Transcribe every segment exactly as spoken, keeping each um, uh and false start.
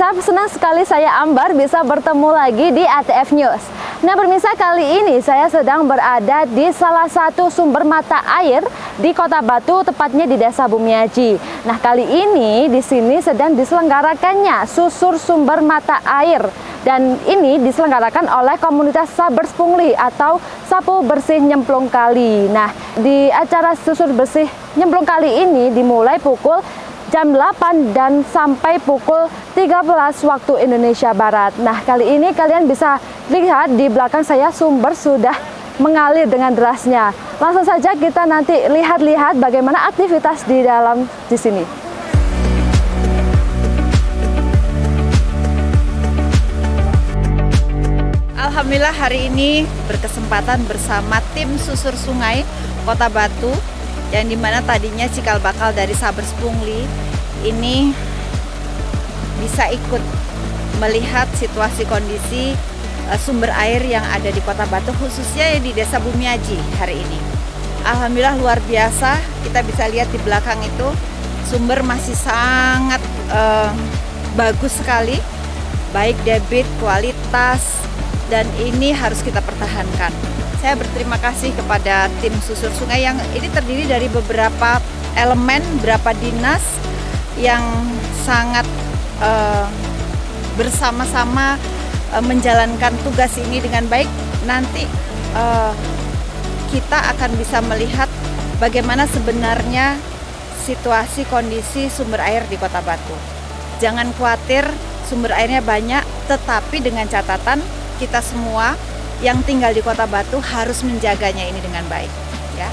pemirsa, senang sekali saya Ambar bisa bertemu lagi di A T F News. Nah pemirsa, kali ini saya sedang berada di salah satu sumber mata air di Kota Batu, tepatnya di Desa Bumiaji. Nah kali ini di sini sedang diselenggarakannya susur sumber mata air. Dan ini diselenggarakan oleh komunitas Sabers Pungli atau Sapu Bersih Nyemplung Kali. Nah di acara susur bersih Nyemplung Kali ini dimulai pukul jam delapan dan sampai pukul tiga belas waktu Indonesia Barat. Nah, kali ini kalian bisa lihat di belakang saya sumber sudah mengalir dengan derasnya. Langsung saja kita nanti lihat-lihat bagaimana aktivitas di dalam di sini. Alhamdulillah hari ini berkesempatan bersama tim susur sungai Kota Batu, yang dimana tadinya cikal bakal dari Sabers Pungli ini bisa ikut melihat situasi kondisi uh, sumber air yang ada di Kota Batu, khususnya di Desa Bumiaji hari ini. Alhamdulillah luar biasa, kita bisa lihat di belakang itu sumber masih sangat uh, bagus sekali, baik debit, kualitas, dan ini harus kita pertahankan. Saya berterima kasih kepada tim susur sungai yang ini terdiri dari beberapa elemen, beberapa dinas yang sangat uh, bersama-sama uh, menjalankan tugas ini dengan baik. Nanti uh, kita akan bisa melihat bagaimana sebenarnya situasi kondisi sumber air di Kota Batu. Jangan khawatir, sumber airnya banyak, tetapi dengan catatan kita semua yang tinggal di Kota Batu harus menjaganya ini dengan baik, ya.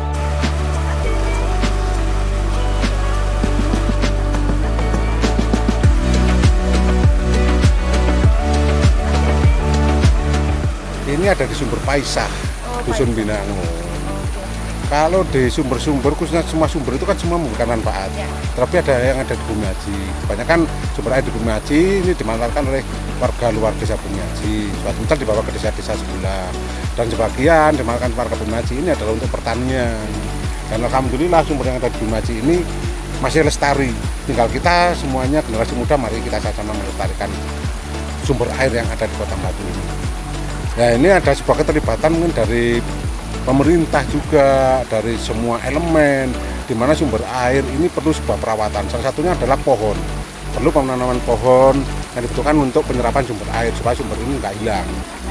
Ini ada di Sumber Paisah, oh, Dusun Binangun. Kalau di sumber-sumber, khususnya semua sumber itu kan semua memberikan manfaat. Ya. Tapi ada yang ada di Bumiaji. Kebanyakan sumber air di Bumiaji ini dimanfaatkan oleh warga luar Desa Bumiaji. Suatu misal dibawa ke desa-desa sebelah. Dan sebagian dimanfaatkan warga Bumiaji ini adalah untuk pertanian. Dan alhamdulillah sumber yang ada di Bumiaji ini masih lestari. Tinggal kita semuanya generasi muda, mari kita sama-sama melestarikan sumber air yang ada di Kota Batu ini. Nah ini ada sebuah keterlibatan mungkin dari pemerintah juga, dari semua elemen, di mana sumber air ini perlu sebuah perawatan. Salah satunya adalah pohon. Perlu penanaman pohon yang dibutuhkan untuk penyerapan sumber air supaya sumber ini nggak hilang.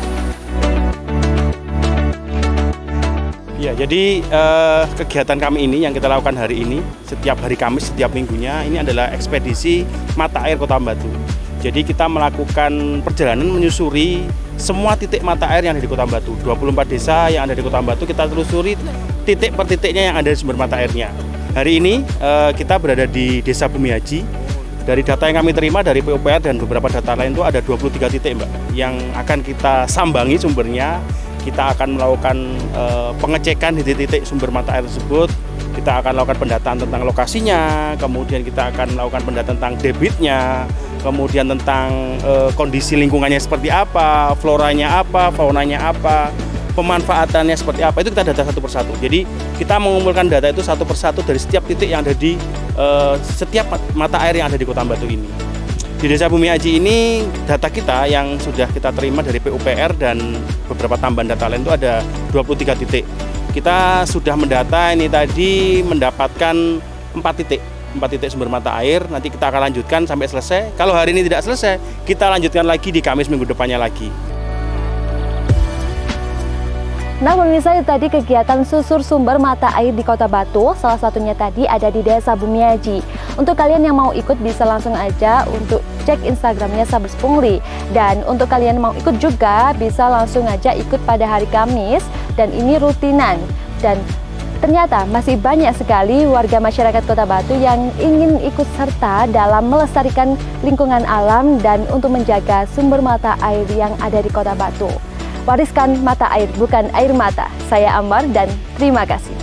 Ya, jadi eh, kegiatan kami ini yang kita lakukan hari ini, setiap hari Kamis, setiap minggunya, ini adalah ekspedisi mata air Kota Batu. Jadi kita melakukan perjalanan menyusuri semua titik mata air yang ada di Kota Batu. dua puluh empat desa yang ada di Kota Batu kita telusuri titik per titiknya yang ada di sumber mata airnya. Hari ini eh, kita berada di Desa Bumiaji. Dari data yang kami terima dari P U P R dan beberapa data lain itu ada dua puluh tiga titik, Mbak, yang akan kita sambangi sumbernya. Kita akan melakukan eh, pengecekan di titik sumber mata air tersebut. Kita akan melakukan pendataan tentang lokasinya, kemudian kita akan melakukan pendataan tentang debitnya, kemudian tentang e, kondisi lingkungannya seperti apa, floranya apa, faunanya apa, pemanfaatannya seperti apa, itu kita data satu persatu. Jadi kita mengumpulkan data itu satu persatu dari setiap titik yang ada di e, setiap mata air yang ada di Kota Batu ini. Di Desa Bumiaji ini data kita yang sudah kita terima dari P U P R dan beberapa tambahan data lain itu ada dua puluh tiga titik. Kita sudah mendata ini tadi mendapatkan empat titik. empat titik sumber mata air, nanti kita akan lanjutkan sampai selesai. Kalau hari ini tidak selesai, kita lanjutkan lagi di Kamis minggu depannya lagi. Nah pemirsa, itu tadi kegiatan susur sumber mata air di Kota Batu, salah satunya tadi ada di Desa Bumiaji. Untuk kalian yang mau ikut bisa langsung aja untuk cek Instagramnya Sabers Pungli. Dan untuk kalian yang mau ikut juga bisa langsung aja ikut pada hari Kamis, dan ini rutinan. Dan ternyata masih banyak sekali warga masyarakat Kota Batu yang ingin ikut serta dalam melestarikan lingkungan alam dan untuk menjaga sumber mata air yang ada di Kota Batu. Wariskan mata air, bukan air mata. Saya Ambar dan terima kasih.